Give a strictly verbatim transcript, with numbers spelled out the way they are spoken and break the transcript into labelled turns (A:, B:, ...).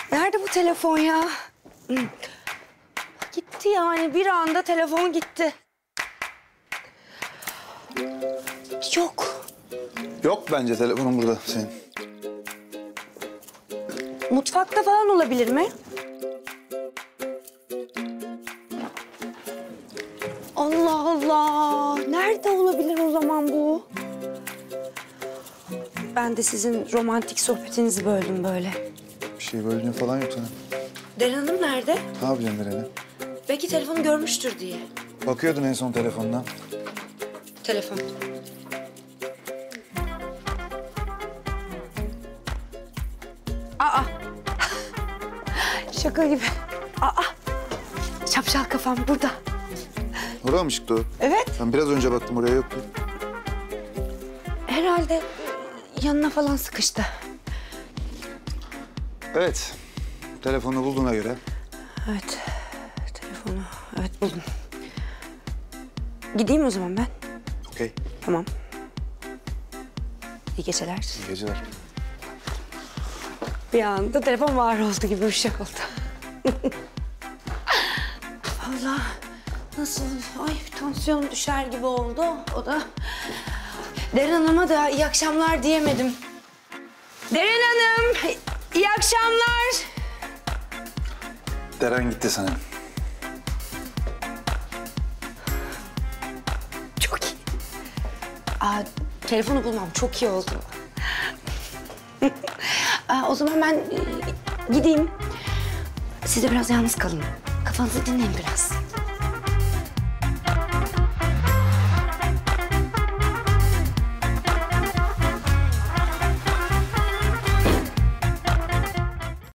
A: Nerede bu telefon ya? Gitti yani, bir anda telefon gitti. Yok.
B: Yok bence telefonun burada senin.
A: Mutfakta falan olabilir mi? Allah Allah! Nerede olabilir o zaman bu? Ben de sizin romantik sohbetinizi böldüm böyle.
B: Bir şey böldüğün falan yok senin.
A: Deren Hanım nerede?
B: Ne yapacaksın Deren'e?
A: Belki telefonu görmüştür diye.
B: Bakıyordun en son telefondan.
A: Telefon. Aa! Şaka gibi. Aa! Şapşal kafam burada.
B: Oraya mı çıktı o?
A: Evet.
B: Ben biraz önce baktım, oraya yoktu.
A: Herhalde yanına falan sıkıştı.
B: Evet. Telefonu bulduğuna göre.
A: Evet. Telefonu. Evet, buldum. Gideyim o zaman ben.
B: Okey.
A: Tamam. İyi geceler.
B: İyi geceler.
A: Bir anda telefon var oldu gibi bir şey oldu. Allah, nasıl? Ay, tansiyonum düşer gibi oldu. O da... Deren Hanım'a da iyi akşamlar diyemedim. Deren Hanım, iyi akşamlar.
B: Deren gitti sana.
A: Çok iyi. Aa, telefonu bulmam çok iyi oldu. Aa, o zaman ben e, gideyim. Siz de biraz yalnız kalın. Kafanızı dinleyin biraz.